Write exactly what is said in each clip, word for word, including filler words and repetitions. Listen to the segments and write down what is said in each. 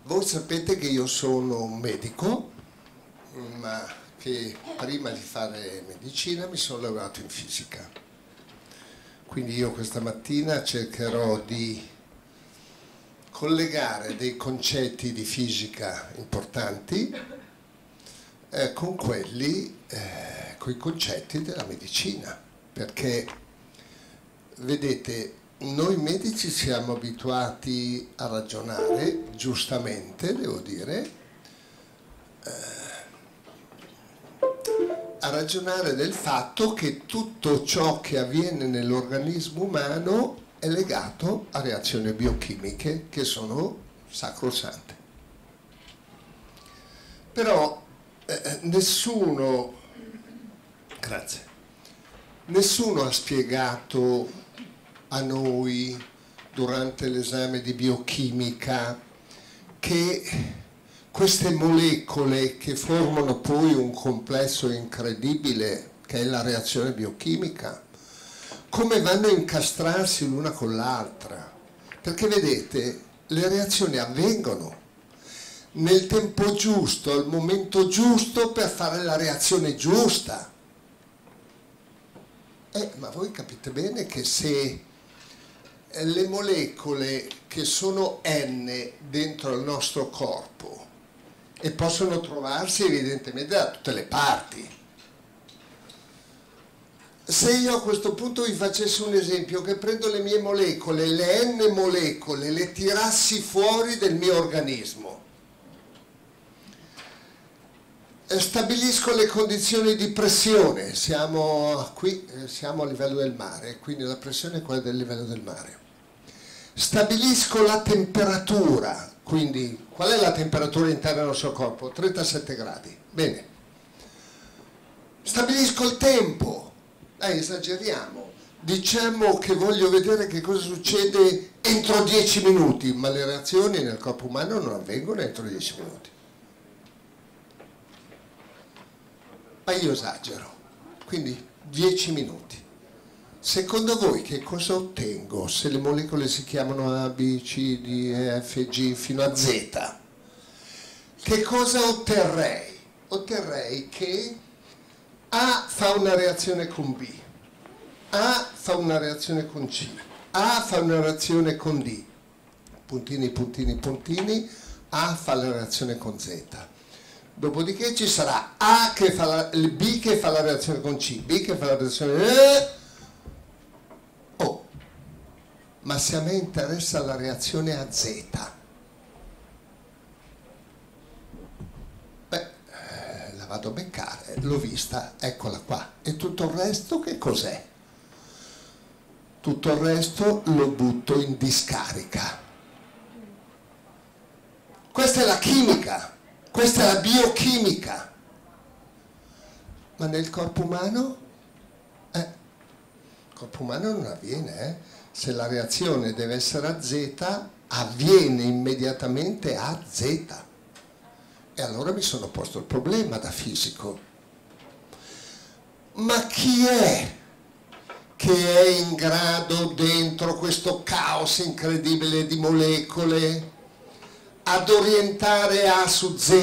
Voi sapete che io sono un medico, ma che prima di fare medicina mi sono laureato in fisica. Quindi io questa mattina cercherò di collegare dei concetti di fisica importanti eh, con quelli, eh, con i concetti della medicina. Perché, vedete, noi medici siamo abituati a ragionare, giustamente devo dire, eh, a ragionare del fatto che tutto ciò che avviene nell'organismo umano è legato a reazioni biochimiche che sono sacrosante. Però eh, nessuno, grazie, nessuno ha spiegato a noi durante l'esame di biochimica che queste molecole che formano poi un complesso incredibile che è la reazione biochimica, come vanno a incastrarsi l'una con l'altra. Perché vedete, le reazioni avvengono nel tempo giusto, al momento giusto per fare la reazione giusta. Eh, ma voi capite bene che se le molecole che sono N dentro il nostro corpo e possono trovarsi evidentemente da tutte le parti. Se io a questo punto vi facessi un esempio, che prendo le mie molecole, le N molecole, le tirassi fuori del mio organismo, stabilisco le condizioni di pressione, siamo qui, siamo a livello del mare, quindi la pressione è quella del livello del mare. Stabilisco la temperatura, quindi qual è la temperatura interna del nostro corpo? trentasette gradi, bene. Stabilisco il tempo, eh, esageriamo, diciamo che voglio vedere che cosa succede entro dieci minuti, ma le reazioni nel corpo umano non avvengono entro dieci minuti. Ma io esagero, quindi dieci minuti. Secondo voi che cosa ottengo se le molecole si chiamano A, B, C, D, E, F, G fino a Z? Che cosa otterrei? Otterrei che A fa una reazione con B, A fa una reazione con C, A fa una reazione con D, puntini, puntini, puntini, A fa la reazione con Z. Dopodiché ci sarà A che fa la, B che fa la reazione con C, B che fa la reazione... Eh, oh, ma se a me interessa la reazione a Z, beh, eh, la vado a beccare, l'ho vista, eccola qua. E tutto il resto che cos'è? Tutto il resto lo butto in discarica. Questa è la chimica. Questa è la biochimica. Ma nel corpo umano? Eh, il corpo umano non avviene, eh? Se la reazione deve essere a Z, avviene immediatamente a Z. E allora mi sono posto il problema da fisico. Ma chi è che è in grado dentro questo caos incredibile di molecole ad orientare A su Z?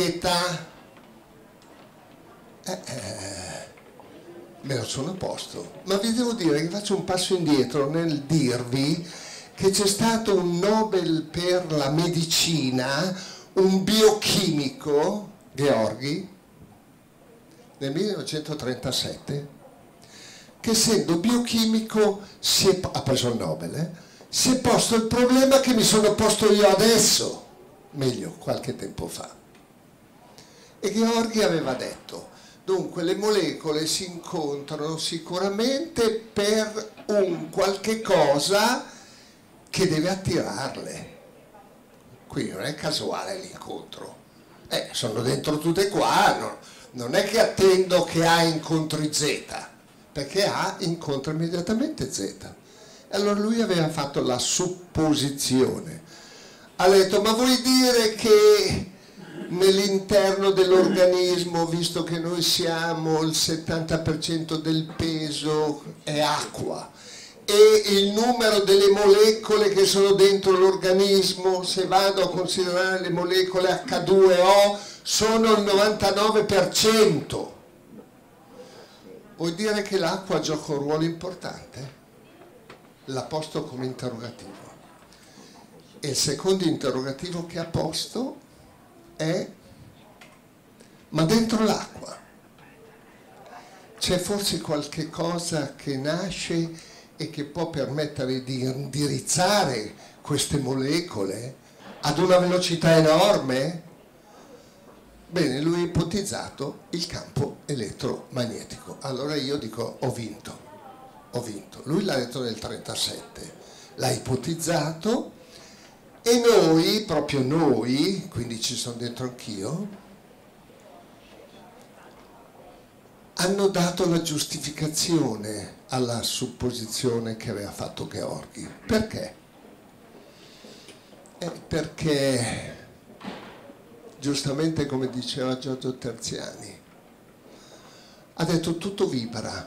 Eh, eh, me lo sono posto, ma vi devo dire che faccio un passo indietro nel dirvi che c'è stato un Nobel per la medicina, un biochimico, Gheorghi, nel millenovecentotrentasette, che essendo biochimico si è, ha preso il Nobel, eh, si è posto il problema che mi sono posto io adesso. Meglio, qualche tempo fa. E Gheorghi aveva detto, dunque le molecole si incontrano sicuramente per un qualche cosa che deve attirarle. Quindi non è casuale l'incontro. Eh, sono dentro tutte qua, no, non è che attendo che A incontri Z, perché A incontra immediatamente Z. E allora lui aveva fatto la supposizione. Ha detto, ma vuoi dire che nell'interno dell'organismo, visto che noi siamo il settanta per cento del peso è acqua, e il numero delle molecole che sono dentro l'organismo, se vado a considerare le molecole acca due o, sono il novantanove per cento. Vuol dire che l'acqua gioca un ruolo importante? L'ha posto come interrogativo. E il secondo interrogativo che ha posto è: ma dentro l'acqua c'è forse qualche cosa che nasce e che può permettere di indirizzare queste molecole ad una velocità enorme? Bene, lui ha ipotizzato il campo elettromagnetico. Allora io dico: ho vinto, ho vinto. Lui l'ha detto nel trentasette, l'ha ipotizzato, e noi, proprio noi, quindi ci sono dentro anch'io, hanno dato la giustificazione alla supposizione che aveva fatto Gheorghi. Perché? Eh, perché, giustamente come diceva Giorgio Terziani, ha detto tutto vibra.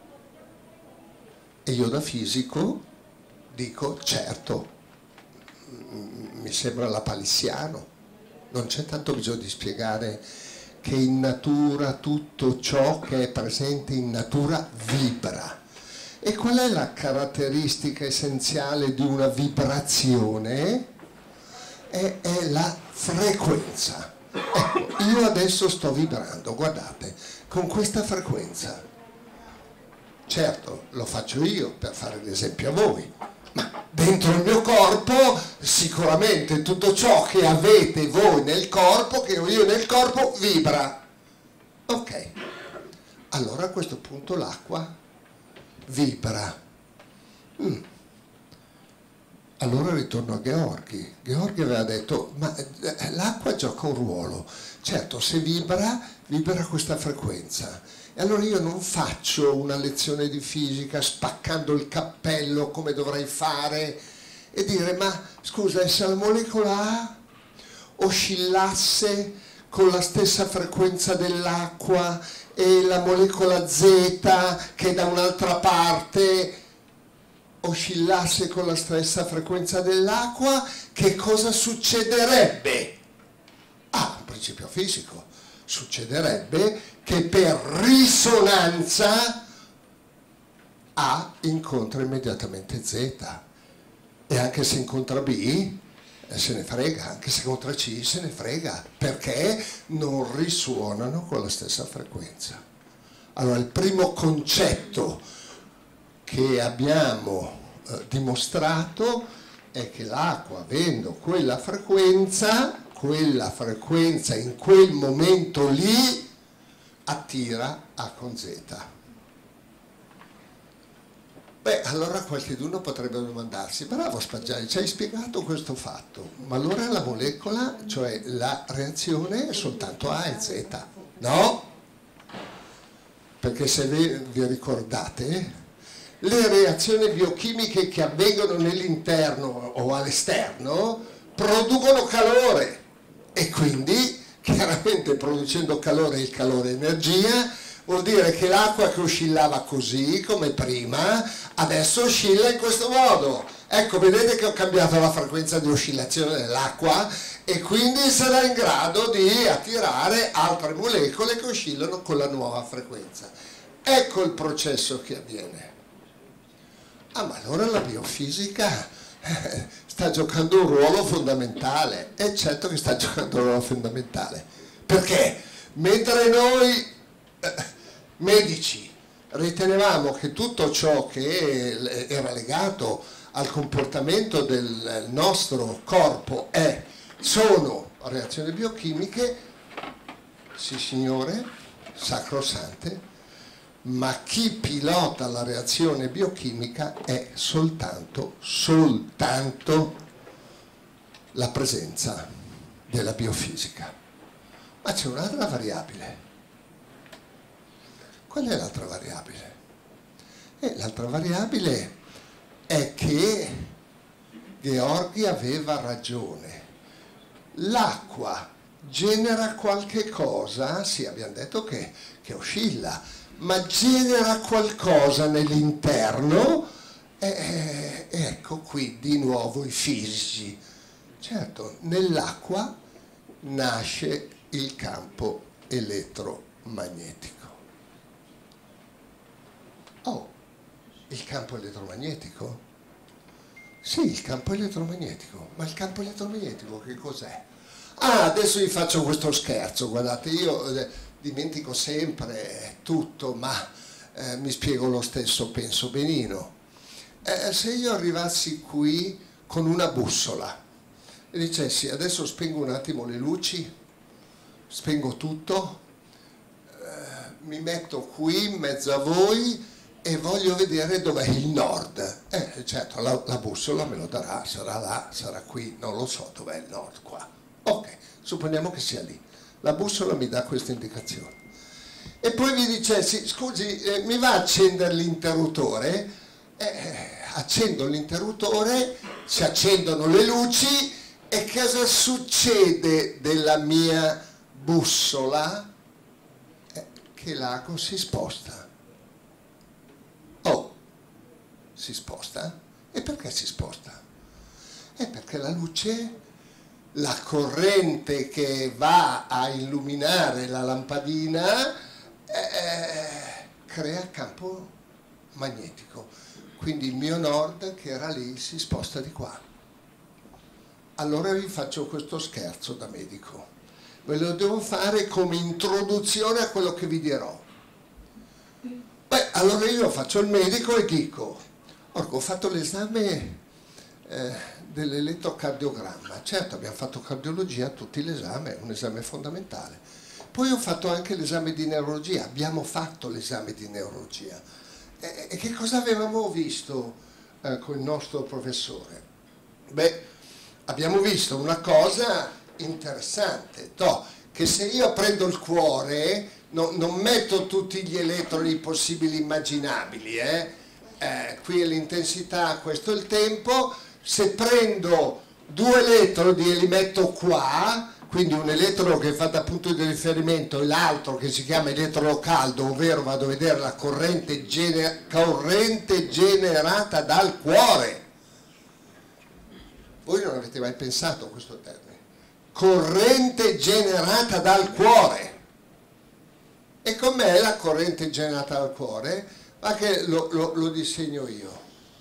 E io da fisico dico: certo, mi sembra lapalissiano, non c'è tanto bisogno di spiegare che in natura tutto ciò che è presente in natura vibra. E qual è la caratteristica essenziale di una vibrazione? È, è la frequenza. Ecco, io adesso sto vibrando, guardate, con questa frequenza. Certo, lo faccio io per fare l'esempio a voi, ma dentro il mio corpo sicuramente tutto ciò che avete voi nel corpo, che ho io nel corpo, vibra. Ok, allora a questo punto l'acqua vibra. Mm. Allora ritorno a Gheorghi. Gheorghi aveva detto: ma l'acqua gioca un ruolo. Certo, se vibra, vibra questa frequenza. E allora io non faccio una lezione di fisica spaccando il cappello come dovrei fare e dire: ma scusa, e se la molecola A oscillasse con la stessa frequenza dell'acqua e la molecola Z, che da un'altra parte oscillasse con la stessa frequenza dell'acqua, che cosa succederebbe? Ah, un principio fisico. Succederebbe che per risonanza A incontra immediatamente Z, e anche se incontra B se ne frega, anche se incontra C se ne frega, perché non risuonano con la stessa frequenza. Allora, il primo concetto che abbiamo eh, dimostrato è che l'acqua, avendo quella frequenza, quella frequenza in quel momento lì attira A con Z. Beh, allora qualcuno potrebbe domandarsi: bravo Spaggiari, ci hai spiegato questo fatto, ma allora la molecola, cioè la reazione, è soltanto A e Z, no? Perché se vi, vi ricordate, le reazioni biochimiche che avvengono nell'interno o all'esterno producono calore, e quindi chiaramente producendo calore, il calore è energia, vuol dire che l'acqua che oscillava così come prima adesso oscilla in questo modo. Ecco, vedete che ho cambiato la frequenza di oscillazione dell'acqua e quindi sarà in grado di attirare altre molecole che oscillano con la nuova frequenza. Ecco il processo che avviene. Ah, ma allora la biofisica sta giocando un ruolo fondamentale. È certo che sta giocando un ruolo fondamentale. Perché? Mentre noi eh, medici ritenevamo che tutto ciò che era legato al comportamento del nostro corpo è, sono reazioni biochimiche, sì signore, sacrosante, ma chi pilota la reazione biochimica è soltanto, soltanto la presenza della biofisica. Ma c'è un'altra variabile. Qual è l'altra variabile? Eh, l'altra variabile è che Gheorghi aveva ragione. L'acqua genera qualche cosa, sì, abbiamo detto che, che oscilla, ma genera qualcosa nell'interno E, e, e ecco qui di nuovo i fisici. Certo, nell'acqua nasce il campo elettromagnetico. Oh, il campo elettromagnetico? Sì, il campo elettromagnetico. Ma il campo elettromagnetico che cos'è? Ah, adesso vi faccio questo scherzo, guardate, io eh, dimentico sempre tutto, ma eh, mi spiego lo stesso, penso benino. Eh, se io arrivassi qui con una bussola e dicessi adesso spengo un attimo le luci, spengo tutto, eh, mi metto qui in mezzo a voi e voglio vedere dov'è il nord. Eh, certo, la, la bussola me lo darà, sarà là, sarà qui, non lo so dov'è il nord qua. Ok, supponiamo che sia lì. La bussola mi dà questa indicazione. E poi vi dicessi, scusi, eh, mi va a accendere l'interruttore? Eh, accendo l'interruttore, si accendono le luci e cosa succede della mia bussola? Eh, che l'ago si sposta. Oh, si sposta? E perché si sposta? È perché la luce, la corrente che va a illuminare la lampadina eh, crea campo magnetico. Quindi il mio nord che era lì si sposta di qua. Allora vi faccio questo scherzo da medico. Ve lo devo fare come introduzione a quello che vi dirò. Beh, allora io faccio il medico e dico, ho fatto l'esame eh, dell'elettrocardiogramma. Certo, abbiamo fatto cardiologia, tutti l'esame, è un esame fondamentale. Poi ho fatto anche l'esame di neurologia, abbiamo fatto l'esame di neurologia. E, e che cosa avevamo visto eh, con il nostro professore? Beh, abbiamo visto una cosa interessante, no, che se io prendo il cuore no, non metto tutti gli elettrodi possibili immaginabili, eh? Eh, qui è l'intensità, questo è il tempo, se prendo due elettrodi e li metto qua, quindi un elettrodo che fa da punto di riferimento e l'altro che si chiama elettrodo caldo, ovvero vado a vedere la corrente, gener- corrente generata dal cuore. Voi non avete mai pensato a questo termine. Corrente generata dal cuore. E com'è la corrente generata dal cuore? Ma che lo, lo, lo disegno io.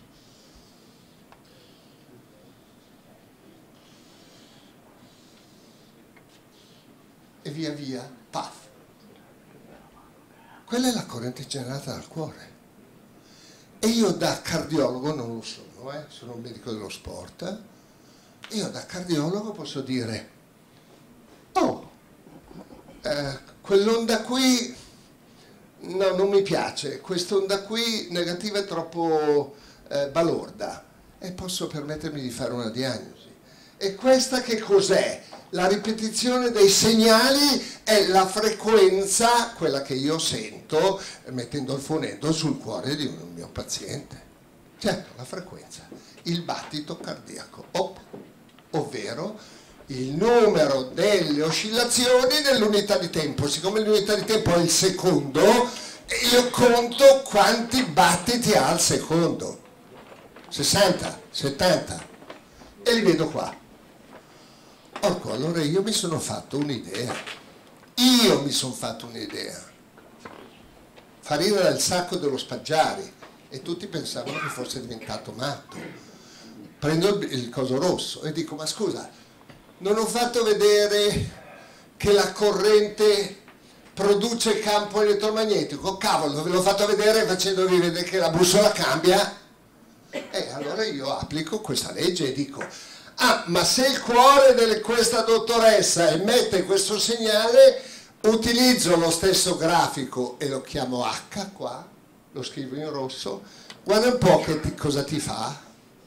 E via via, paf. Quella è la corrente generata dal cuore. E io da cardiologo non lo sono, eh? Sono un medico dello sport. Io da cardiologo posso dire, oh, eh, quell'onda qui no, non mi piace, quest'onda qui negativa è troppo eh, balorda e posso permettermi di fare una diagnosi. E questa che cos'è? La ripetizione dei segnali è la frequenza, quella che io sento mettendo il fonendo sul cuore di un mio paziente. Certo, la frequenza, il battito cardiaco, oh, ovvero il numero delle oscillazioni nell'unità di tempo. Siccome l'unità di tempo è il secondo, io conto quanti battiti ha al secondo. sessanta, settanta. E li vedo qua. Ecco, allora io mi sono fatto un'idea. Io mi sono fatto un'idea. Farina dal sacco dello Spaggiari. E tutti pensavano che fosse diventato matto. Prendo il, il coso rosso e dico, ma scusa, non ho fatto vedere che la corrente produce campo elettromagnetico? Cavolo, ve l'ho fatto vedere facendovi vedere che la bussola cambia? E allora io applico questa legge e dico, ah, ma se il cuore di questa dottoressa emette questo segnale, utilizzo lo stesso grafico e lo chiamo H qua, lo scrivo in rosso, guarda un po' che ti, cosa ti fa.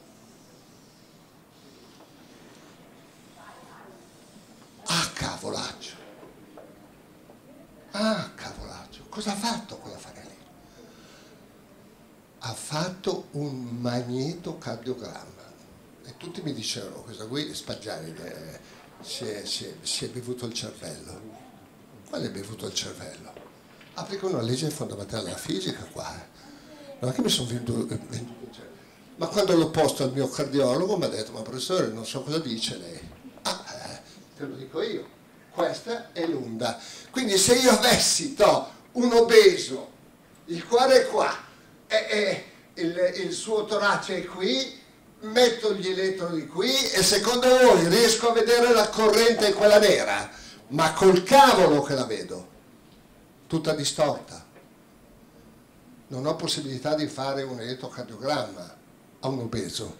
Ah, cavolaccio. Ah, cavolaccio. Cosa ha fatto quell'affare lì? Ha fatto un magnetocardiogramma. E tutti mi dicevano, questa qui Spaggiari eh, si, è, si, è, si è bevuto il cervello. Quale è bevuto il cervello? Applico una legge fondamentale della fisica qua. Non è che mi sono venduto, venduto il cervello. Ma quando l'ho posto al mio cardiologo mi ha detto: ma professore, non so cosa dice lei. Ah, eh, te lo dico io, questa è l'onda. Quindi se io avessi to, un obeso, il cuore è qua e, e il, il suo torace è qui, metto gli elettrodi qui e secondo voi riesco a vedere la corrente quella nera? Ma col cavolo che la vedo, tutta distorta. Non ho possibilità di fare un elettrocardiogramma a un obeso.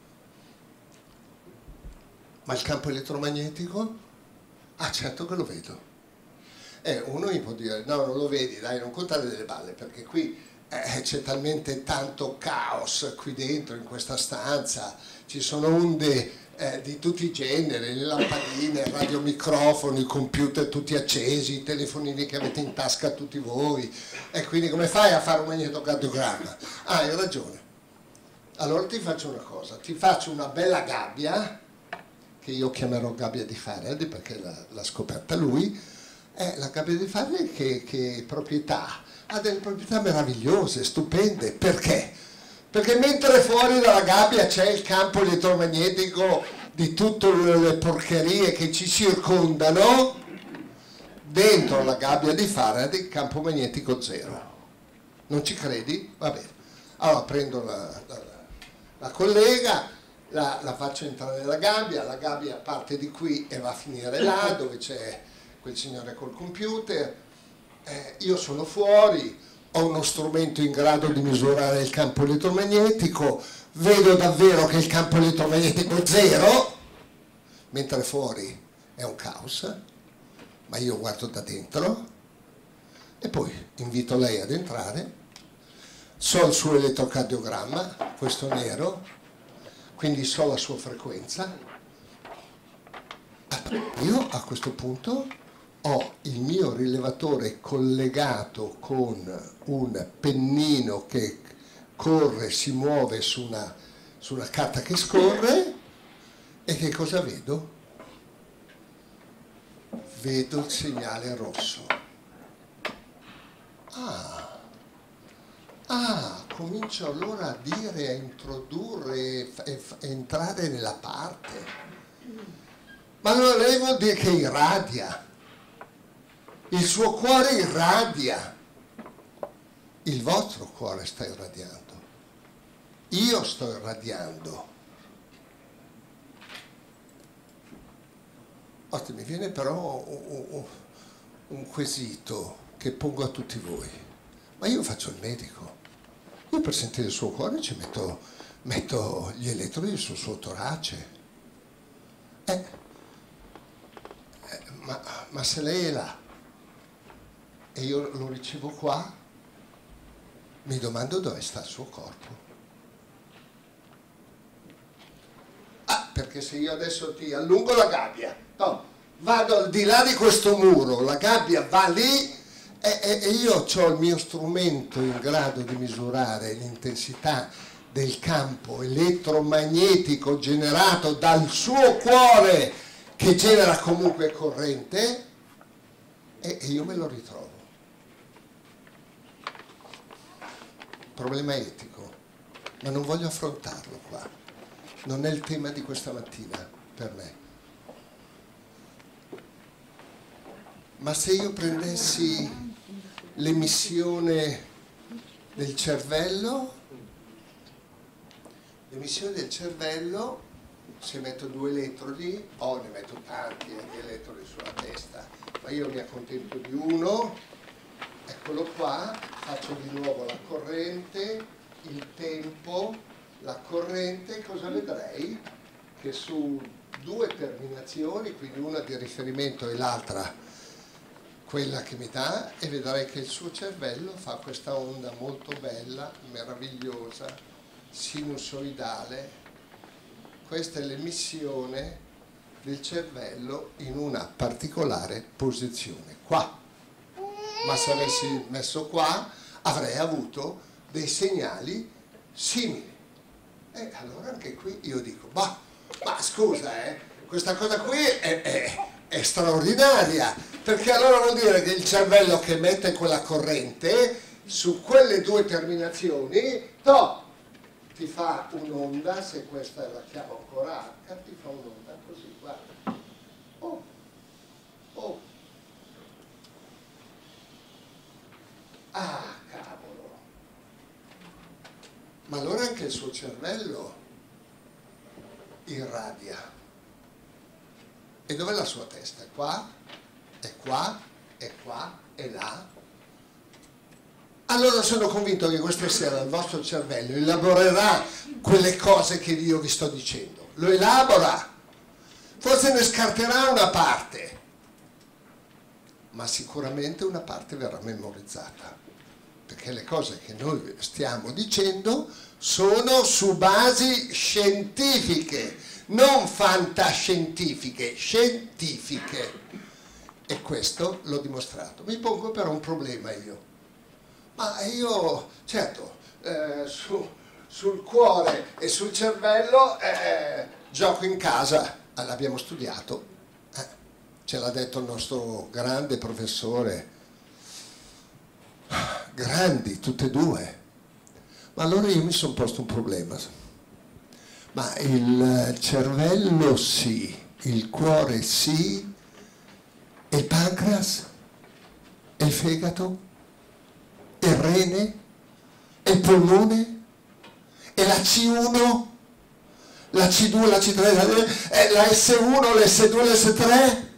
Ma il campo elettromagnetico? Ah, certo che lo vedo. E eh, uno mi può dire: no, non lo vedi, dai, non contare delle balle, perché qui eh, c'è talmente tanto caos qui dentro, in questa stanza, ci sono onde eh, di tutti i generi, le lampadine, il radiomicrofono, i computer tutti accesi, i telefonini che avete in tasca tutti voi, e quindi come fai a fare un magnetocardiogramma? Ah, hai ragione. Allora ti faccio una cosa, ti faccio una bella gabbia, che io chiamerò gabbia di Faraday perché l'ha scoperta lui. È la gabbia di Faraday che, che proprietà, ha delle proprietà meravigliose, stupende. Perché? Perché mentre fuori dalla gabbia c'è il campo elettromagnetico di tutte le porcherie che ci circondano, dentro la gabbia di Faraday campo magnetico zero. Non ci credi? Va bene. Allora prendo la, la, la collega, la, la faccio entrare nella gabbia, la gabbia parte di qui e va a finire là dove c'è quel signore col computer, eh, io sono fuori, ho uno strumento in grado di misurare il campo elettromagnetico, vedo davvero che il campo elettromagnetico è zero, mentre fuori è un caos, ma io guardo da dentro e poi invito lei ad entrare, so il suo elettrocardiogramma, questo nero, quindi so la sua frequenza. Io a questo punto ho il mio rilevatore collegato con un pennino che corre, si muove su una, su una carta che scorre, e che cosa vedo? Vedo il segnale rosso. Ah, ah, comincio allora a dire, a introdurre e entrare nella parte. Ma allora lei vuol dire che irradia. Il suo cuore irradia, il vostro cuore sta irradiando, io sto irradiando. Oggi mi viene però un, un, un quesito che pongo a tutti voi, ma io faccio il medico, io per sentire il suo cuore ci metto, metto gli elettrodi sul suo torace, eh, eh, ma, ma se lei è là e io lo ricevo qua, mi domando dove sta il suo corpo. Ah, perché se io adesso ti allungo la gabbia, no, vado al di là di questo muro, la gabbia va lì e, e, e io ho il mio strumento in grado di misurare l'intensità del campo elettromagnetico generato dal suo cuore, che genera comunque corrente, e, e io me lo ritrovo. Problema etico, ma non voglio affrontarlo qua, non è il tema di questa mattina per me. Ma se io prendessi l'emissione del cervello, l'emissione del cervello, se metto due elettrodi, o ne metto tanti di elettrodi sulla testa, ma io mi accontento di uno, eccolo qua, faccio di nuovo la corrente, il tempo, la corrente, cosa vedrei? Che su due terminazioni, quindi una di riferimento e l'altra quella che mi dà, e vedrei che il suo cervello fa questa onda molto bella, meravigliosa, sinusoidale. Questa è l'emissione del cervello in una particolare posizione, qua. Ma se avessi messo qua avrei avuto dei segnali simili. E allora anche qui io dico, bah, ma scusa, eh, questa cosa qui è, è, è straordinaria, perché allora vuol dire che il cervello che emette quella corrente su quelle due terminazioni, to, ti fa un'onda, se questa la chiamo ancora H, ti fa un'onda così, guarda. Oh, oh. Ah, cavolo. Ma allora anche il suo cervello irradia. E dov'è la sua testa? È qua? È qua? È qua? È là? Allora sono convinto che questa sera il vostro cervello elaborerà quelle cose che io vi sto dicendo. Lo elabora. Forse ne scarterà una parte, ma sicuramente una parte verrà memorizzata. Perché le cose che noi stiamo dicendo sono su basi scientifiche, non fantascientifiche, scientifiche. E questo l'ho dimostrato. Mi pongo però un problema io. Ma io, certo, eh, su, sul cuore e sul cervello eh, gioco in casa, l'abbiamo studiato, eh, ce l'ha detto il nostro grande professore, grandi tutte e due. Ma allora io mi sono posto un problema. Ma il cervello sì, il cuore sì, e il pancreas? E il fegato? E il rene? E il polmone? E la C uno? La C due, la C tre, la, la S uno, la S due, la S tre?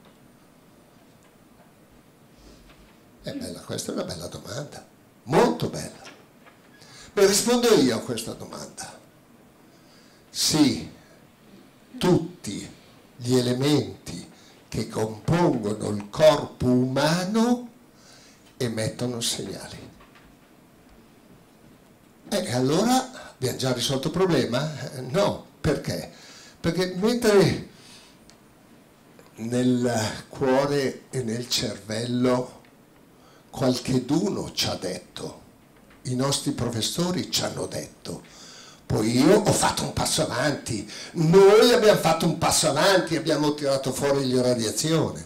È bella, questa è una bella domanda, molto bella. Beh, rispondo io a questa domanda. Sì, tutti gli elementi che compongono il corpo umano emettono segnali. E allora abbiamo già risolto il problema? No, perché? Perché mentre nel cuore e nel cervello qualcheduno ci ha detto, i nostri professori ci hanno detto, poi io ho fatto un passo avanti, noi abbiamo fatto un passo avanti, abbiamo tirato fuori l'irradiazione.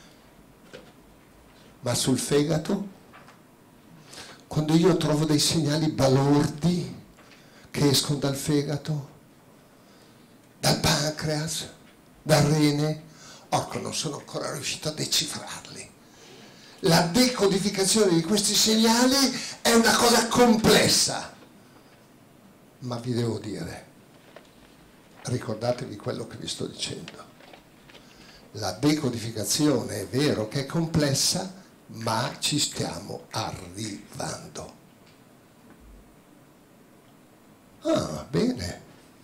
Ma sul fegato? Quando io trovo dei segnali balordi che escono dal fegato, dal pancreas, dal rene, orco, non sono ancora riuscito a decifrarli. La decodificazione di questi segnali è una cosa complessa. Ma vi devo dire, ricordatevi quello che vi sto dicendo. La decodificazione è vero che è complessa, ma ci stiamo arrivando. Ah, bene.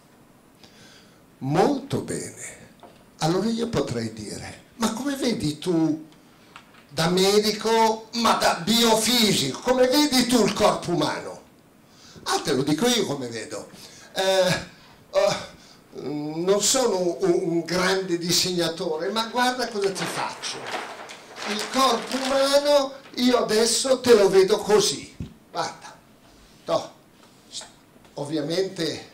Molto bene. Allora io potrei dire, ma come vedi tu da medico, ma da biofisico, come vedi tu il corpo umano? Ah, te lo dico io come vedo. Eh, oh, non sono un, un grande disegnatore, ma guarda cosa ti faccio. Il corpo umano, io adesso te lo vedo così. Guarda. No. Ovviamente,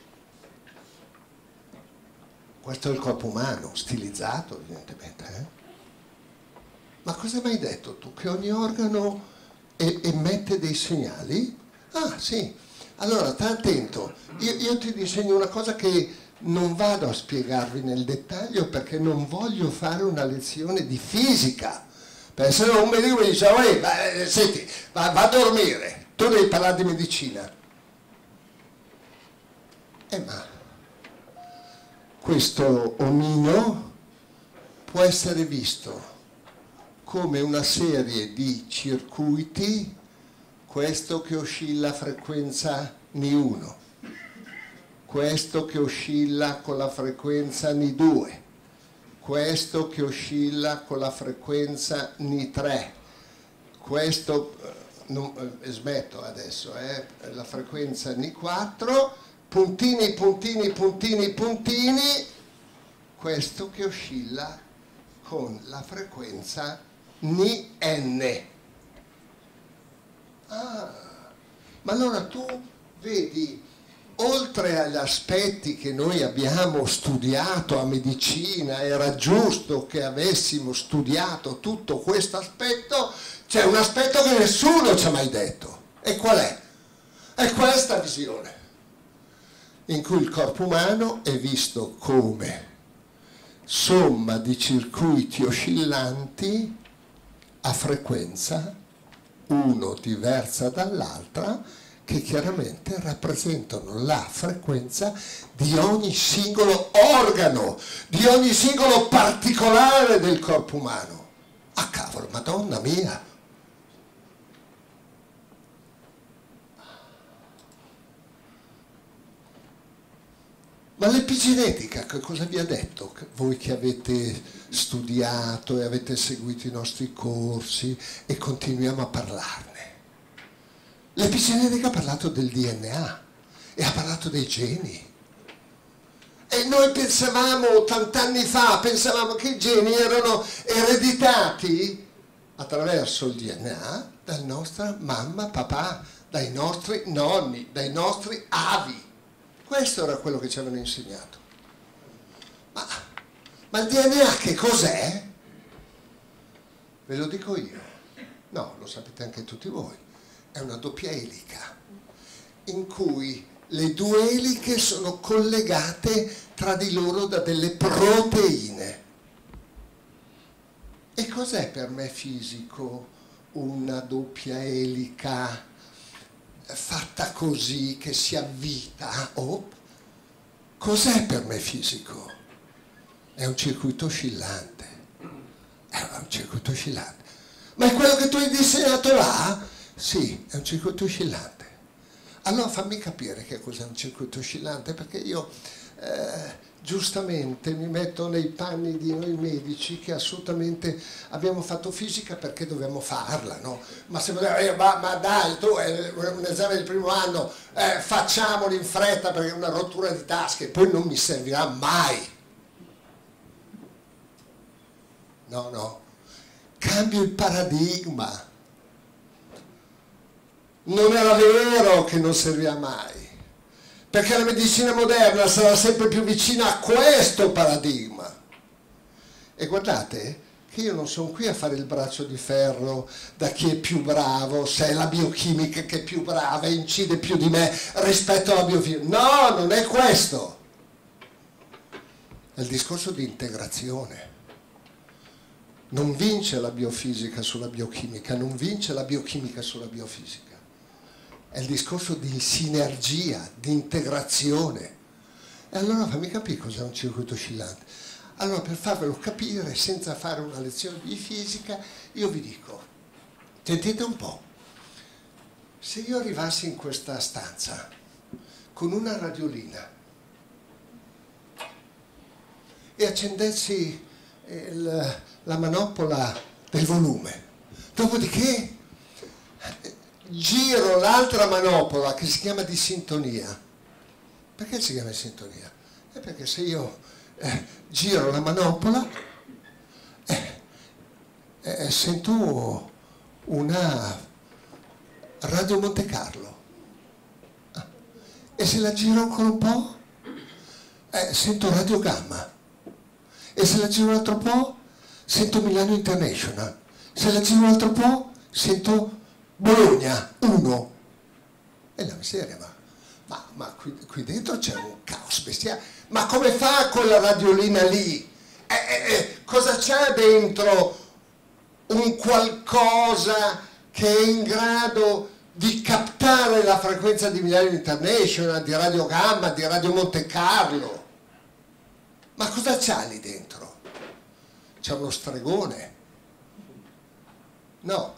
questo è il corpo umano, stilizzato evidentemente. Eh? Ma cosa mi hai detto tu? Che ogni organo e, emette dei segnali? Ah, sì. Allora, sta attento, io, io ti disegno una cosa che non vado a spiegarvi nel dettaglio perché non voglio fare una lezione di fisica, perché se no un medico mi dice, oh, va, senti, va, va a dormire, tu devi parlare di medicina. Eh ma, questo omino può essere visto come una serie di circuiti, questo che oscilla a frequenza N I uno, questo che oscilla con la frequenza N I due, questo che oscilla con la frequenza N I tre, questo, non, eh, smetto adesso, eh, la frequenza N I quattro, puntini, puntini, puntini, puntini, questo che oscilla con la frequenza N I N. Ah, ma allora tu vedi, oltre agli aspetti che noi abbiamo studiato a medicina, era giusto che avessimo studiato tutto questo aspetto, c'è un aspetto che nessuno ci ha mai detto. E qual è? È questa visione. in cui il corpo umano è visto come somma di circuiti oscillanti a frequenza, uno diversa dall'altra, che chiaramente rappresentano la frequenza di ogni singolo organo, di ogni singolo particolare del corpo umano. Ah cavolo, Madonna mia! Ma l'epigenetica che cosa vi ha detto? Voi che avete studiato e avete seguito i nostri corsi e continuiamo a parlarne. L'epigenetica ha parlato del D N A e ha parlato dei geni. E noi pensavamo, ottanta anni fa, pensavamo che i geni erano ereditati attraverso il D N A dalla nostra mamma, papà, dai nostri nonni, dai nostri avi. Questo era quello che ci avevano insegnato. Ma, ma il D N A che cos'è? Ve lo dico io. No, lo sapete anche tutti voi. È una doppia elica in cui le due eliche sono collegate tra di loro da delle proteine. E cos'è per me fisico una doppia elica fatta così, che si avvita? Oh, cos'è per me fisico? È un circuito oscillante. È un circuito oscillante. Ma è quello che tu hai disegnato là? Sì, è un circuito oscillante. Allora fammi capire che cos'è un circuito oscillante, perché io eh, giustamente mi metto nei panni di noi medici che assolutamente abbiamo fatto fisica perché dovevamo farla, no? Ma se eh, ma, ma dai, tu è un esame del primo anno, eh, facciamolo in fretta perché è una rottura di tasche, poi non mi servirà mai. No, no, cambio il paradigma. Non era vero che non serviva mai, perché la medicina moderna sarà sempre più vicina a questo paradigma. E guardate che io non sono qui a fare il braccio di ferro da chi è più bravo, se è la biochimica che è più brava e incide più di me rispetto alla biofisica. No, non è questo. È il discorso di integrazione. Non vince la biofisica sulla biochimica, non vince la biochimica sulla biofisica. È il discorso di sinergia, di integrazione. E allora fammi capire cos'è un circuito oscillante. Allora, per farvelo capire, senza fare una lezione di fisica, io vi dico, sentite un po', se io arrivassi in questa stanza con una radiolina e accendessi il, la manopola del volume, dopodiché giro l'altra manopola che si chiama di sintonia. Perché si chiama di sintonia? È perché se io eh, giro la manopola eh, eh, sento una Radio Monte Carlo. Ah. E se la giro ancora un po' eh, sento Radio Gamma. E se la giro un altro po' sento Milano International. Se la giro un altro po' sento Bologna uno. E la miseria, ma, ma, ma qui, qui dentro c'è un caos bestiale. Ma come fa quella radiolina lì? Eh, eh, eh, cosa c'è dentro? Un qualcosa che è in grado di captare la frequenza di Milano International, di Radio Gamma, di Radio Monte Carlo. Ma cosa c'ha lì dentro? C'è uno stregone? No.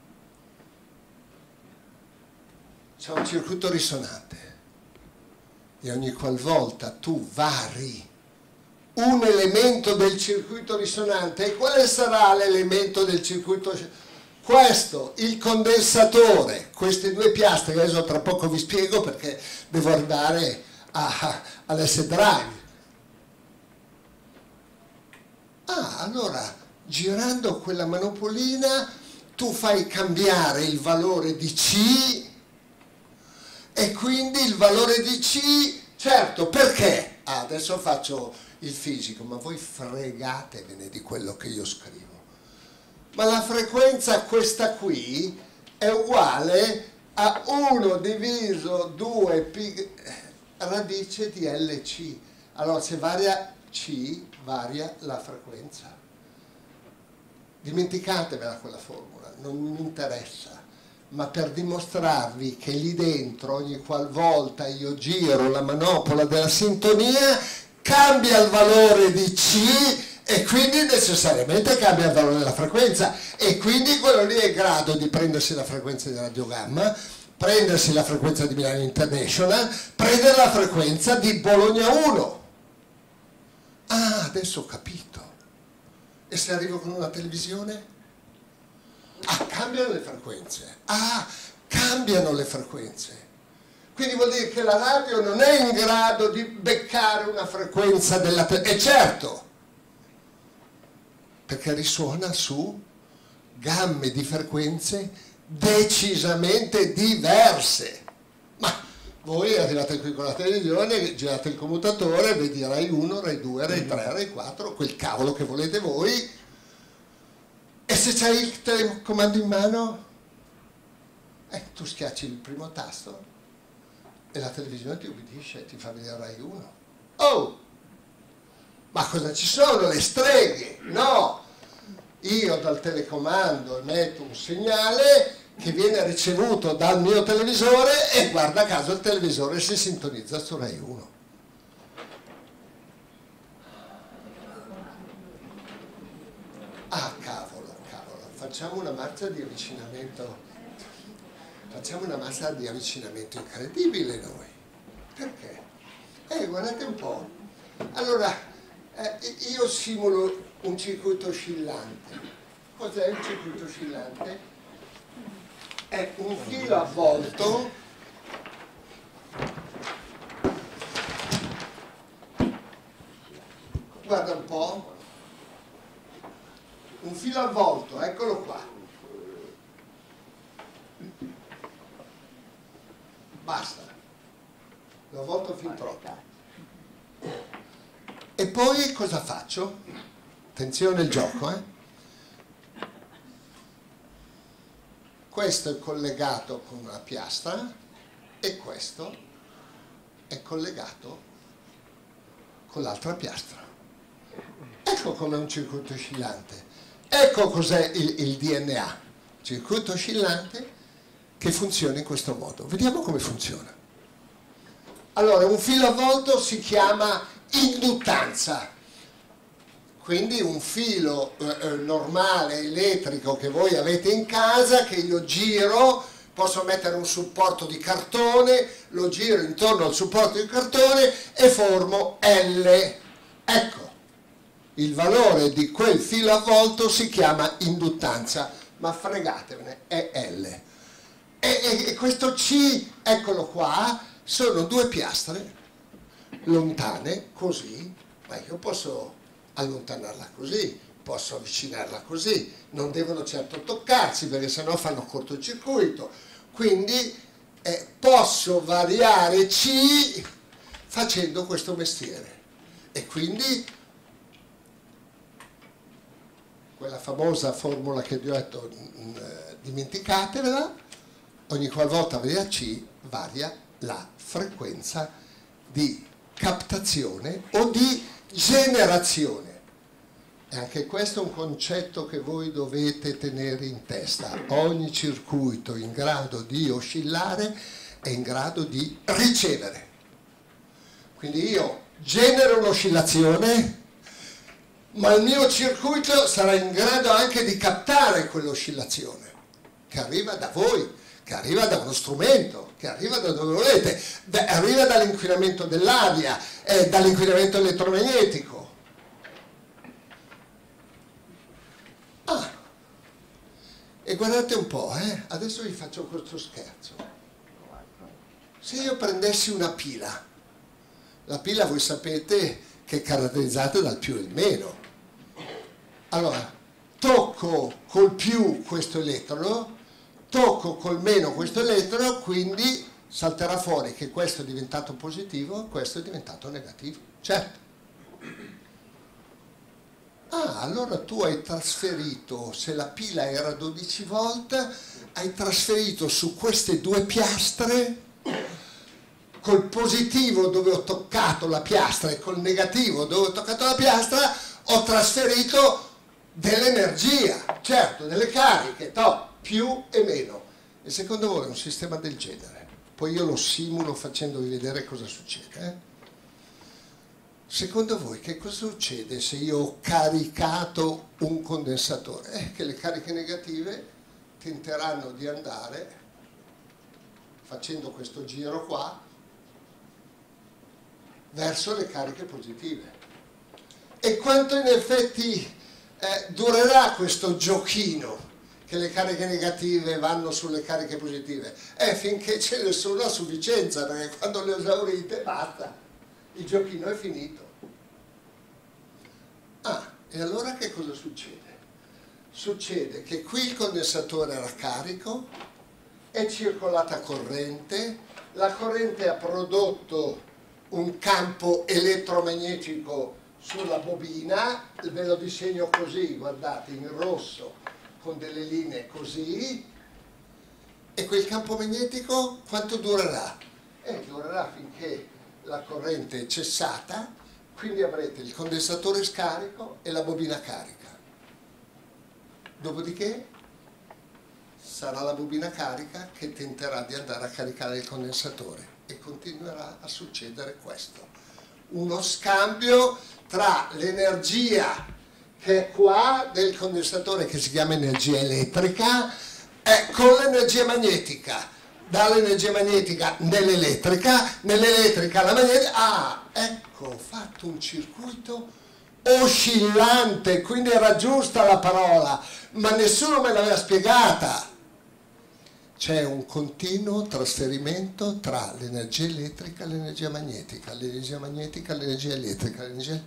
C'è un circuito risonante e ogni qualvolta tu vari un elemento del circuito risonante, e quale sarà l'elemento del circuito risonante? Questo, il condensatore, queste due piastre, che adesso tra poco vi spiego perché devo arrivare all'S drive. Ah, allora, girando quella manopolina tu fai cambiare il valore di C e quindi il valore di C, certo, perché? Ah, adesso faccio il fisico, ma voi fregatevene di quello che io scrivo. Ma la frequenza questa qui è uguale a uno diviso due pi... radice di L C. Allora se varia C, varia la frequenza. Dimenticatevela quella formula, non mi interessa, ma per dimostrarvi che lì dentro ogni qualvolta io giro la manopola della sintonia cambia il valore di C e quindi necessariamente cambia il valore della frequenza, e quindi quello lì è in grado di prendersi la frequenza di Radio Gamma, prendersi la frequenza di Milano International, prendere la frequenza di Bologna uno. Ah, adesso ho capito. E se arrivo con una televisione? Ah, cambiano le frequenze. Ah, cambiano le frequenze. Quindi vuol dire che la radio non è in grado di beccare una frequenza della televisione. E certo, perché risuona su gamme di frequenze decisamente diverse. Ma voi arrivate qui con la televisione, girate il commutatore, vedi Rai uno, Rai due, Rai tre, Rai quattro, quel cavolo che volete voi, e se c'hai il telecomando in mano, eh, tu schiacci il primo tasto e la televisione ti ubbidisce, ti fa vedere Rai uno. Oh! Ma cosa ci sono? Le streghe? No! Io dal telecomando emetto un segnale che viene ricevuto dal mio televisore e guarda caso il televisore si sintonizza su Rai uno. Ah, cavolo, cavolo, facciamo una marcia di avvicinamento, facciamo una marcia di avvicinamento incredibile noi. Perché? Eh, guardate un po'. Allora, eh, io simulo un circuito oscillante. Cos'è un circuito oscillante? È un filo avvolto guarda un po', un filo avvolto, eccolo qua, basta, l'ho avvolto fin troppo. E poi cosa faccio? Attenzione il gioco, eh? Questo è collegato con una piastra e questo è collegato con l'altra piastra. Ecco com'è un circuito oscillante. Ecco cos'è il, il D N A. Circuito oscillante che funziona in questo modo. Vediamo come funziona. Allora, un filo avvolto si chiama induttanza. Quindi un filo eh, normale, elettrico, che voi avete in casa, che io giro, posso mettere un supporto di cartone, lo giro intorno al supporto di cartone e formo L. Ecco, il valore di quel filo avvolto si chiama induttanza, ma fregatevene, è L. E, e, e questo C, eccolo qua, sono due piastre lontane, così, ma io posso allontanarla così, posso avvicinarla così, non devono certo toccarsi perché sennò fanno cortocircuito, quindi eh, posso variare C facendo questo mestiere. E quindi quella famosa formula che vi ho detto, mh, dimenticatevela, ogni qualvolta varia C varia la frequenza di captazione o di generazione. E anche questo è un concetto che voi dovete tenere in testa. Ogni circuito in grado di oscillare è in grado di ricevere. Quindi io genero un'oscillazione, ma il mio circuito sarà in grado anche di captare quell'oscillazione che arriva da voi, che arriva da uno strumento, che arriva da dove volete, Beh, arriva dall'inquinamento dell'aria, eh, dall'inquinamento elettromagnetico. Ah, e guardate un po', eh, adesso vi faccio questo scherzo. Se io prendessi una pila, la pila voi sapete che è caratterizzata dal più e il meno. Allora, tocco col più questo elettrodo, tocco col meno questo elettrodo, quindi salterà fuori che questo è diventato positivo e questo è diventato negativo. Certo. Ah, allora tu hai trasferito, se la pila era dodici volt, hai trasferito su queste due piastre col positivo dove ho toccato la piastra e col negativo dove ho toccato la piastra ho trasferito dell'energia, certo, delle cariche, to, più e meno. E secondo voi è un sistema del genere? Poi io lo simulo facendovi vedere cosa succede. Eh? Secondo voi che cosa succede se io ho caricato un condensatore? Eh, che le cariche negative tenteranno di andare facendo questo giro qua verso le cariche positive. E quanto in effetti eh, durerà questo giochino che le cariche negative vanno sulle cariche positive? Eh, finché ce ne sono a sufficienza, perché quando le ho esaurite basta, il giochino è finito. Ah, e allora che cosa succede? Succede che qui il condensatore era carico, è circolata corrente, la corrente ha prodotto un campo elettromagnetico sulla bobina, ve lo disegno così, guardate, in rosso, con delle linee così, e quel campo magnetico quanto durerà? Eh, durerà finché la corrente è cessata, quindi avrete il condensatore scarico e la bobina carica. Dopodiché sarà la bobina carica che tenterà di andare a caricare il condensatore e continuerà a succedere questo. Uno scambio tra l'energia che è qua del condensatore, che si chiama energia elettrica, e con l'energia magnetica. Dall'energia magnetica nell'elettrica, nell'elettrica alla magnetica. Ah, ecco, ho fatto un circuito oscillante, quindi era giusta la parola, ma nessuno me l'aveva spiegata. C'è un continuo trasferimento tra l'energia elettrica e l'energia magnetica, l'energia magnetica e l'energia elettrica. L'energia...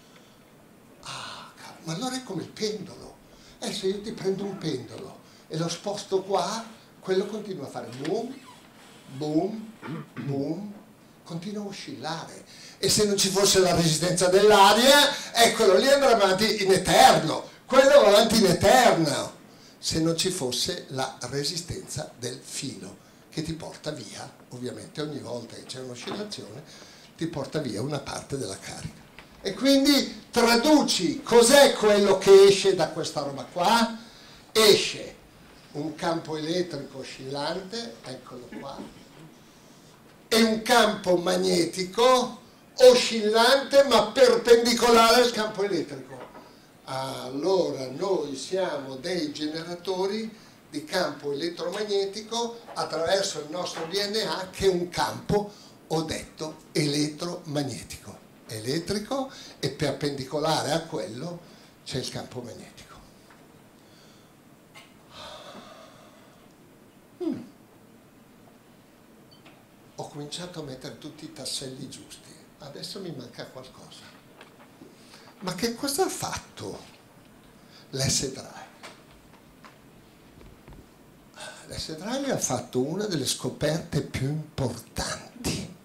Ah, cavolo, ma allora è come il pendolo. Eh, se io ti prendo un pendolo e lo sposto qua, quello continua a fare boom, boom, boom, continua a oscillare. E se non ci fosse la resistenza dell'aria, eh, quello lì andrà avanti in eterno, quello va avanti in eterno. Se non ci fosse la resistenza del filo che ti porta via, ovviamente ogni volta che c'è un'oscillazione, ti porta via una parte della carica. E quindi traduci cos'è quello che esce da questa roba qua? Esce un campo elettrico oscillante, eccolo qua, e un campo magnetico oscillante ma perpendicolare al campo elettrico. Allora noi siamo dei generatori di campo elettromagnetico attraverso il nostro D N A, che è un campo, ho detto, elettromagnetico, elettrico, e perpendicolare a quello c'è il campo magnetico. Hmm. Ho cominciato a mettere tutti i tasselli giusti, adesso mi manca qualcosa. Ma che cosa ha fatto l'S Drive? L'S Drive ha fatto una delle scoperte più importanti.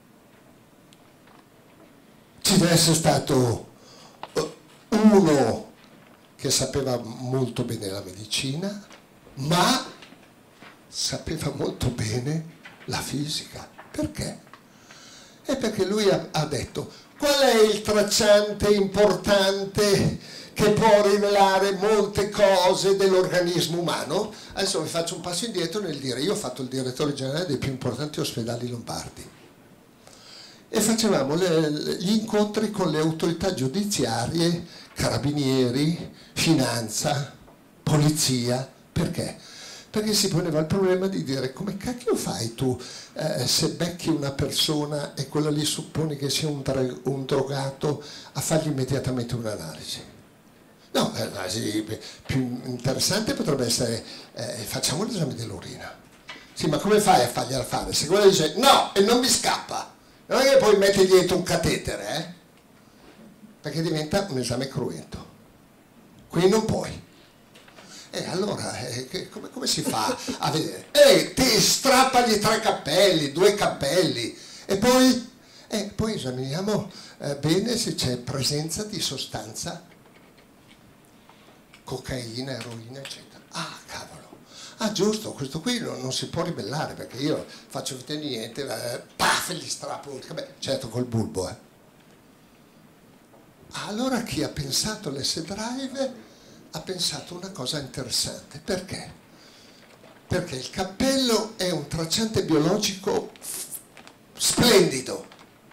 Ci deve essere stato uno che sapeva molto bene la medicina, ma sapeva molto bene la fisica. Perché? È perché lui ha, ha detto: qual è il tracciante importante che può rivelare molte cose dell'organismo umano? Adesso vi faccio un passo indietro nel dire: io ho fatto il direttore generale dei più importanti ospedali lombardi e facevamo le, gli incontri con le autorità giudiziarie, carabinieri, finanza, polizia. Perché? Perché si poneva il problema di dire: come cacchio fai tu eh, se becchi una persona e quella lì supponi che sia un, un drogato, a fargli immediatamente un'analisi? No, l'analisi più interessante potrebbe essere eh, facciamo l'esame dell'urina. Sì, ma come fai a fargliela fare? Se quello dice no e non mi scappa, non è che poi metti dietro un catetere, eh? Perché diventa un esame cruento. Qui non puoi. E allora, eh, che, come, come si fa a vedere? Eh, ti strappagli tre cappelli, due cappelli, e poi, eh, poi esaminiamo eh, bene se c'è presenza di sostanza, cocaina, eroina, eccetera. Ah, cavolo! Ah giusto, questo qui non, non si può ribellare perché io faccio finta di niente, eh, paf, gli strappo il cabello, certo col bulbo. Eh. Allora chi ha pensato l'S Drive ha pensato una cosa interessante. Perché? Perché il cappello è un tracciante biologico splendido.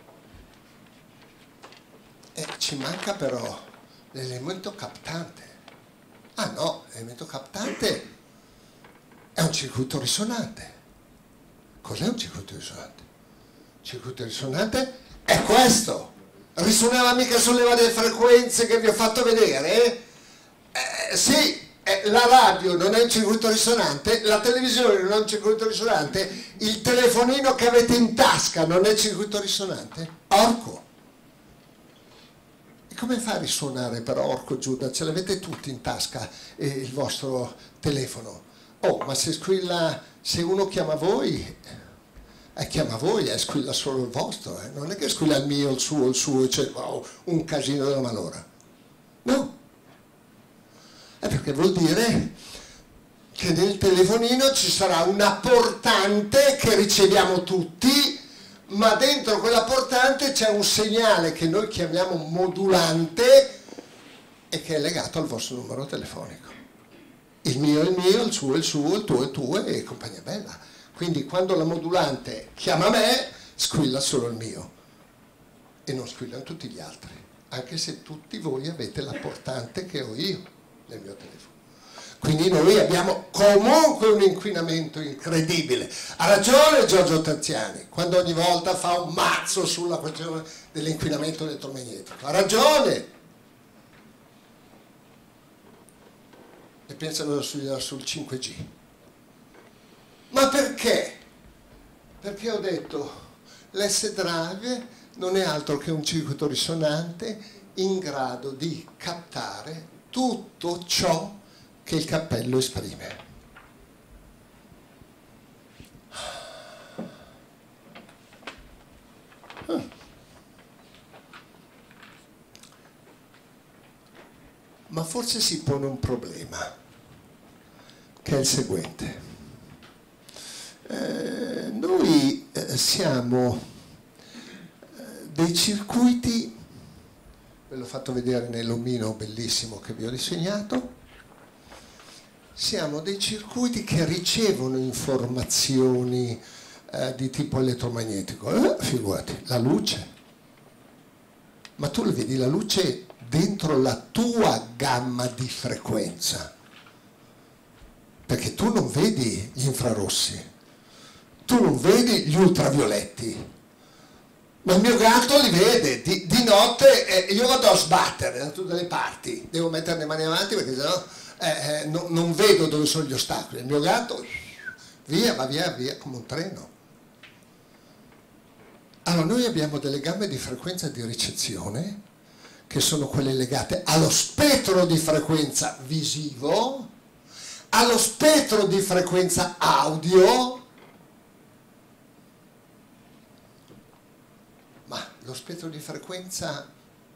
E ci manca però l'elemento captante. Ah no, l'elemento captante è un circuito risonante. Cos'è un circuito risonante? Il circuito risonante è questo. Risuonava mica sulle varie frequenze che vi ho fatto vedere? Eh, sì, eh, la radio non è un circuito risonante, la televisione non è un circuito risonante, il telefonino che avete in tasca non è circuito risonante? Orco! E come fa a risuonare però, orco Giuda? Ce l'avete tutti in tasca eh, il vostro telefono. Oh, ma se squilla, se uno chiama voi, eh, chiama voi e eh, squilla solo il vostro, eh. Non è che squilla il mio, il suo, il suo, cioè wow, un casino della malora. No. È perché vuol dire che nel telefonino ci sarà una portante che riceviamo tutti, ma dentro quella portante c'è un segnale che noi chiamiamo modulante e che è legato al vostro numero telefonico. Il mio è il mio, il suo è il suo, il tuo è il tuo e compagnia bella. Quindi quando la modulante chiama me, squilla solo il mio e non squillano tutti gli altri, anche se tutti voi avete la portante che ho io nel mio telefono. Quindi noi abbiamo comunque un inquinamento incredibile. Ha ragione Giorgio Terziani quando ogni volta fa un mazzo sulla questione dell'inquinamento elettromagnetico. Ha ragione. E pensano sul, sul cinque G. Ma perché? Perché ho detto l'S Drive non è altro che un circuito risonante in grado di captare tutto ciò che il cappello esprime. Ah. Ma forse si pone un problema, che è il seguente. Eh, noi eh, siamo eh, dei circuiti, ve l'ho fatto vedere nell'omino bellissimo che vi ho disegnato, siamo dei circuiti che ricevono informazioni eh, di tipo elettromagnetico. Eh, figurati, la luce. Ma tu vedi la luce dentro la tua gamma di frequenza, perché tu non vedi gli infrarossi, tu non vedi gli ultravioletti, ma il mio gatto li vede, di, di notte eh, io vado a sbattere da tutte le parti, devo mettere le mani avanti perché sennò eh, eh, no, non vedo dove sono gli ostacoli, il mio gatto via, va via, via come un treno. Allora noi abbiamo delle gamme di frequenza di ricezione che sono quelle legate allo spettro di frequenza visivo, allo spettro di frequenza audio, ma lo spettro di frequenza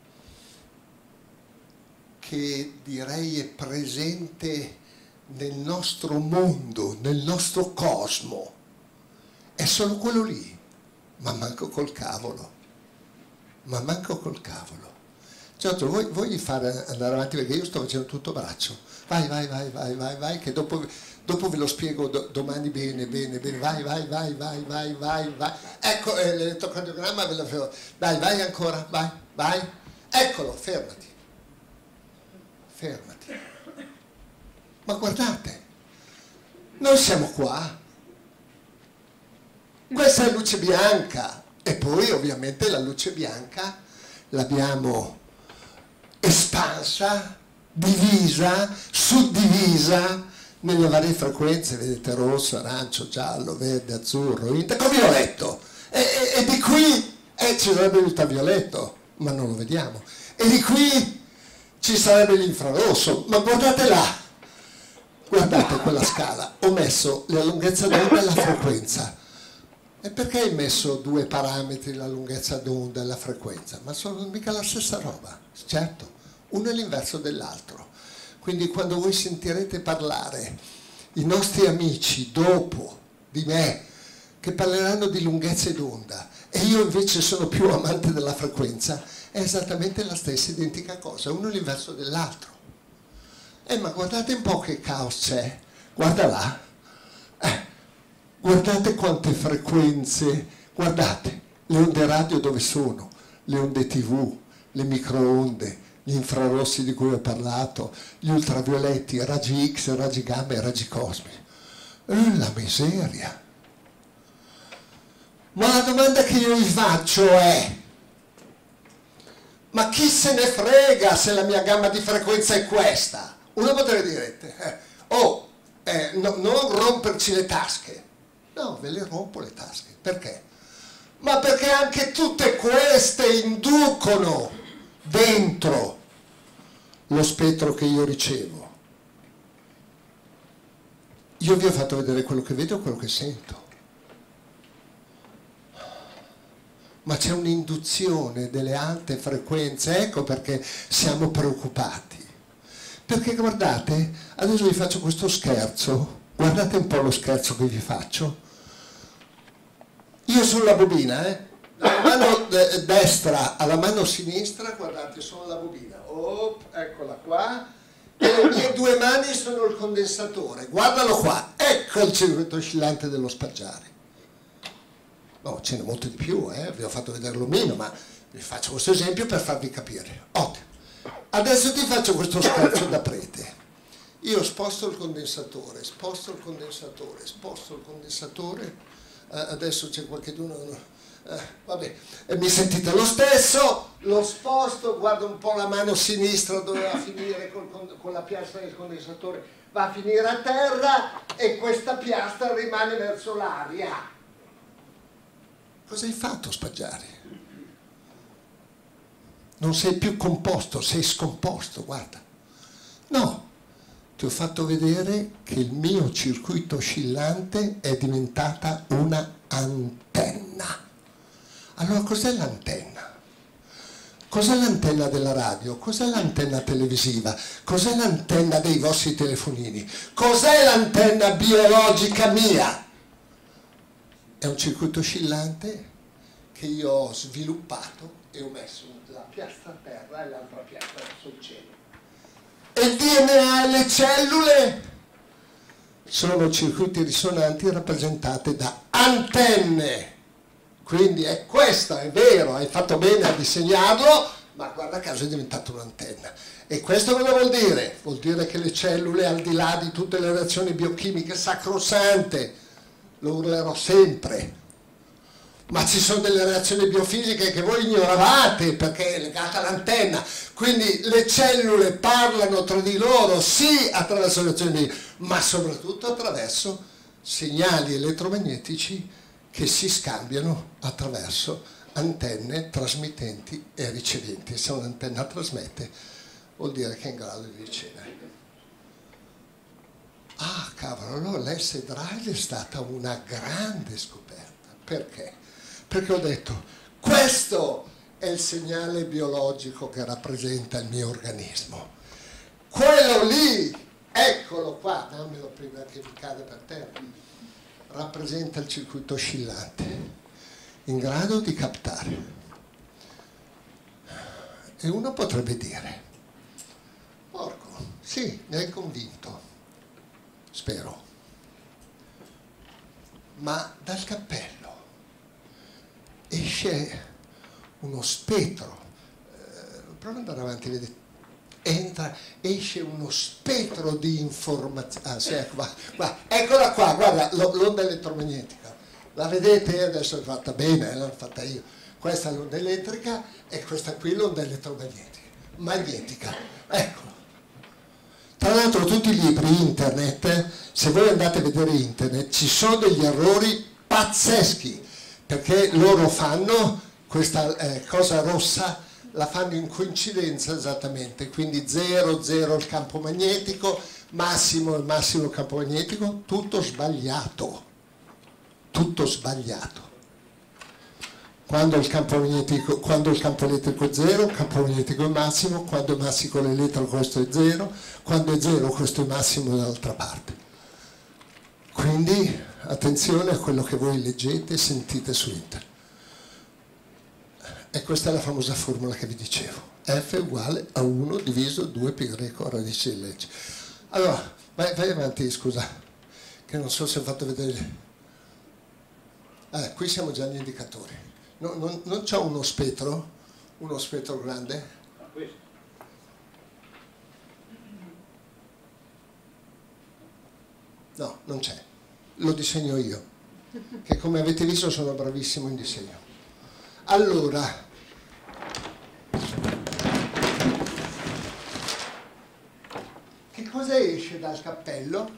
che direi è presente nel nostro mondo, nel nostro cosmo, è solo quello lì, ma manco col cavolo, ma manco col cavolo. Giorgio, vuoi, vuoi fare andare avanti perché io sto facendo tutto braccio. Vai, vai, vai, vai, vai, vai, che dopo, dopo ve lo spiego do, domani bene, bene, bene. Vai, vai, vai, vai, vai, vai, vai. Ecco eh, l'elettrocardiogramma, ve lo faccio. Vai, vai ancora, vai, vai. Eccolo, fermati. Fermati. Ma guardate, noi siamo qua. Questa è luce bianca e poi ovviamente la luce bianca l'abbiamo espansa, divisa, suddivisa nelle varie frequenze, vedete, rosso, arancio, giallo, verde, azzurro, inter, violetto. E, e, e di qui eh, ci sarebbe l'ultravioletto, ma non lo vediamo. E di qui ci sarebbe l'infrarosso, ma guardate là, guardate quella scala, ho messo la lunghezza d'onda e la frequenza. E perché hai messo due parametri, la lunghezza d'onda e la frequenza? Ma sono mica la stessa roba, certo, uno è l'inverso dell'altro. Quindi quando voi sentirete parlare i nostri amici dopo di me che parleranno di lunghezze d'onda e io invece sono più amante della frequenza, è esattamente la stessa identica cosa, uno l'inverso dell'altro. Eh, ma guardate un po' che caos c'è, guarda là, eh, guardate quante frequenze, guardate le onde radio dove sono, le onde tv, le microonde, gli infrarossi di cui ho parlato, gli ultravioletti, raggi X, raggi gamma e raggi cosmici. Eh, la miseria. Ma la domanda che io vi faccio è: ma chi se ne frega se la mia gamma di frequenza è questa? Uno potrebbe dire, eh, oh, eh, no, non romperci le tasche. No, ve le rompo le tasche. Perché? Ma perché anche tutte queste inducono dentro lo spettro che io ricevo. Io vi ho fatto vedere quello che vedo e quello che sento. Ma c'è un'induzione delle alte frequenze, ecco perché siamo preoccupati. Perché guardate, adesso vi faccio questo scherzo, guardate un po' lo scherzo che vi faccio. Io sulla bobina, eh, dalla mano de destra alla mano sinistra, guardate, sono la bobina, oh, eccola qua, e le mie due mani sono il condensatore, guardalo qua, ecco il circuito oscillante dello spaggiare. No, ce n'è molto di più, eh? Vi ho fatto vedere l'omino, ma vi faccio questo esempio per farvi capire. Ottimo. Adesso ti faccio questo scherzo da prete. Io sposto il condensatore, sposto il condensatore, sposto il condensatore, eh, adesso c'è qualcheduno, eh, vabbè, e mi sentite lo stesso, lo sposto, guardo un po' la mano sinistra dove va a finire col, con la piastra del condensatore, va a finire a terra e questa piastra rimane verso l'aria. Cosa hai fatto, Spaggiari? Non sei più composto, sei scomposto, guarda. No, ti ho fatto vedere che il mio circuito oscillante è diventata una antenna. Allora, cos'è l'antenna? Cos'è l'antenna della radio? Cos'è l'antenna televisiva? Cos'è l'antenna dei vostri telefonini? Cos'è l'antenna biologica mia? È un circuito oscillante che io ho sviluppato e ho messo la piastra a terra e l'altra piastra verso il cielo. E il D N A e le cellule sono circuiti risonanti rappresentati da antenne. Quindi è questo, è vero, hai fatto bene a disegnarlo, ma guarda caso è diventato un'antenna. E questo cosa vuol dire? Vuol dire che le cellule, al di là di tutte le reazioni biochimiche sacrosante, lo urlerò sempre, ma ci sono delle reazioni biofisiche che voi ignoravate perché è legata all'antenna, quindi le cellule parlano tra di loro, sì, attraverso le reazioni, ma soprattutto attraverso segnali elettromagnetici che si scambiano attraverso antenne trasmittenti e riceventi. Se un'antenna trasmette vuol dire che è in grado di ricevere. Ah, cavolo, allora l'S drive è stata una grande scoperta. Perché? Perché ho detto, questo è il segnale biologico che rappresenta il mio organismo. Quello lì, eccolo qua, dammelo prima che mi cade per terra, rappresenta il circuito oscillante, in grado di captare. E uno potrebbe dire, porco, sì, mi hai convinto. Spero, ma dal cappello esce uno spettro, eh, prova ad andare avanti, vedete, entra, esce uno spettro di informazioni, ah, sì, ecco, qua, qua, eccola qua, guarda, l'onda elettromagnetica, la vedete? Adesso è fatta bene, eh, l'ho fatta io, questa è l'onda elettrica e questa qui l'onda elettromagnetica, magnetica, ecco. Tra l'altro tutti i libri internet, se voi andate a vedere internet, ci sono degli errori pazzeschi, perché loro fanno questa eh, cosa rossa, la fanno in coincidenza esattamente, quindi zero, zero il campo magnetico, massimo il massimo campo magnetico, tutto sbagliato, tutto sbagliato. Quando il campo magnetico, quando il campo elettrico è zero, il campo magnetico è massimo, quando è massimo l'elettrico questo è zero, quando è zero questo è massimo dall'altra parte. Quindi attenzione a quello che voi leggete e sentite su internet. E questa è la famosa formula che vi dicevo. F è uguale a uno diviso due pi greco radice di legge. Allora, vai, vai avanti, scusa, che non so se ho fatto vedere. Ah, qui siamo già agli indicatori. No, non non c'è uno spettro? Uno spettro grande? Questo. No, non c'è. Lo disegno io, che come avete visto sono bravissimo in disegno. Allora, che cosa esce dal cappello?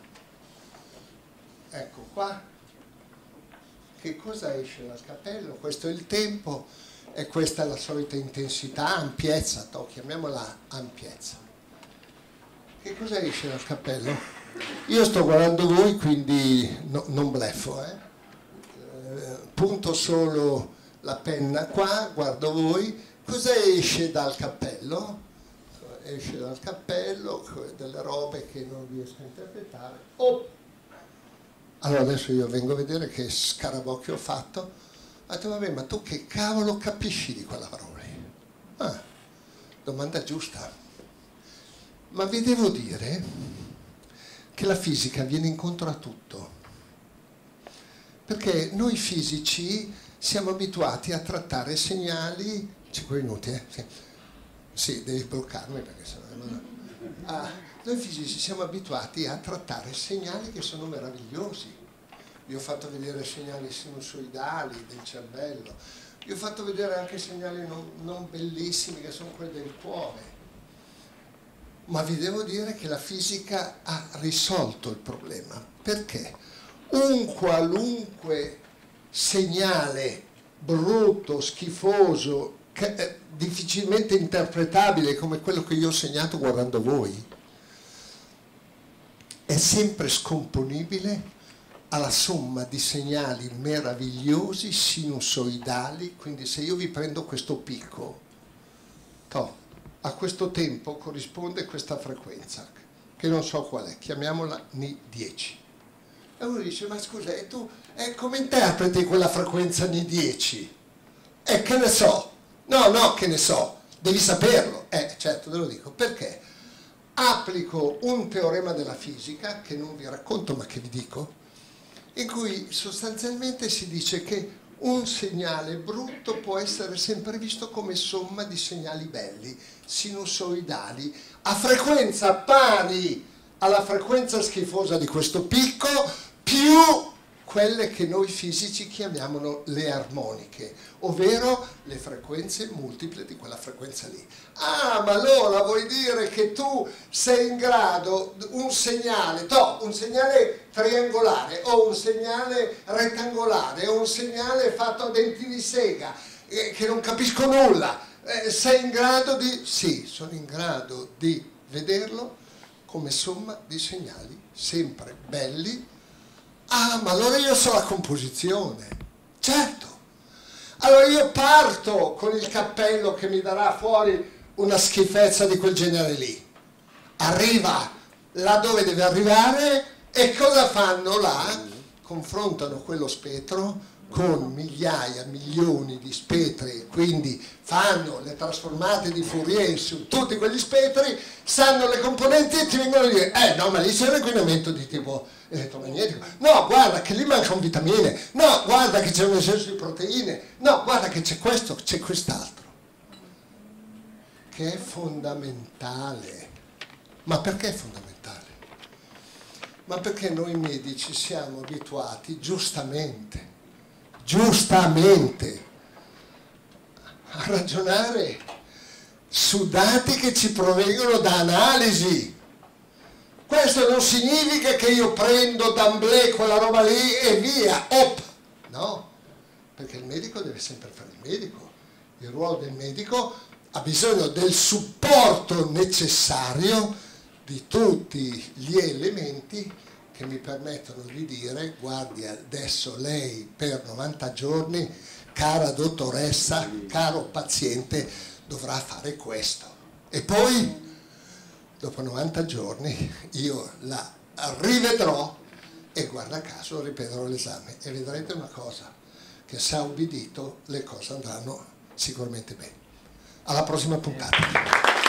Ecco qua. Che cosa esce dal cappello? Questo è il tempo e questa è la solita intensità, ampiezza, to, chiamiamola ampiezza. Che cosa esce dal cappello? Io sto guardando voi, quindi no, non bleffo, eh? Eh, punto solo la penna qua, guardo voi. Cosa esce dal cappello? Esce dal cappello delle robe che non riesco a interpretare. Oh! Allora adesso io vengo a vedere che scarabocchio ho fatto. Ho detto, vabbè, ma tu che cavolo capisci di quella parola lì? Ah, domanda giusta. Ma vi devo dire che la fisica viene incontro a tutto. Perché noi fisici siamo abituati a trattare segnali... cinque minuti, eh? Sì, sì, devi bloccarmi perché sennò... Ah, noi fisici siamo abituati a trattare segnali che sono meravigliosi. Vi ho fatto vedere segnali sinusoidali del cervello, vi ho fatto vedere anche segnali non, non bellissimi che sono quelli del cuore. Ma vi devo dire che la fisica ha risolto il problema. Perché? Un qualunque segnale brutto, schifoso, che è difficilmente interpretabile come quello che io ho segnato guardando voi, è sempre scomponibile alla somma di segnali meravigliosi sinusoidali. Quindi se io vi prendo questo picco, to, a questo tempo corrisponde questa frequenza, che non so qual è, chiamiamola Ni dieci. E uno dice, ma scusa, e tu eh, come interpreti quella frequenza Ni dieci? E che ne so? No, no, che ne so, devi saperlo. Eh, certo, te lo dico, perché applico un teorema della fisica, che non vi racconto ma che vi dico, in cui sostanzialmente si dice che un segnale brutto può essere sempre visto come somma di segnali belli, sinusoidali, a frequenza pari alla frequenza schifosa di questo picco, più quelle che noi fisici chiamiamo le armoniche, ovvero le frequenze multiple di quella frequenza lì. Ah, ma allora vuoi dire che tu sei in grado, un segnale, to, un segnale triangolare, o un segnale rettangolare, o un segnale fatto a denti di sega, eh, che non capisco nulla, eh, sei in grado di... Sì, sono in grado di vederlo come somma di segnali, sempre belli. Ah, ma allora io so la composizione, certo. Allora io parto con il cappello che mi darà fuori una schifezza di quel genere lì. Arriva là dove deve arrivare e cosa fanno là? Confrontano quello spettro con migliaia, milioni di spettri, quindi fanno le trasformate di Fourier su tutti quegli spettri, sanno le componenti e ti vengono a dire, eh no, ma lì c'è un inquinamento di tipo elettromagnetico, no, guarda che lì mancano vitamine, no, guarda che c'è un eccesso di proteine, no, guarda che c'è questo, c'è quest'altro, che è fondamentale. Ma perché è fondamentale? Ma perché noi medici siamo abituati, giustamente, giustamente, a ragionare su dati che ci provengono da analisi. Questo non significa che io prendo d'amblè quella roba lì e via, op! No, perché il medico deve sempre fare il medico. Il ruolo del medico ha bisogno del supporto necessario di tutti gli elementi che mi permettono di dire, guardi, adesso lei per novanta giorni, cara dottoressa, caro paziente, dovrà fare questo. E poi, dopo novanta giorni, io la rivedrò e guarda caso ripetono l'esame e vedrete una cosa, che se ha ubbidito le cose andranno sicuramente bene. Alla prossima puntata.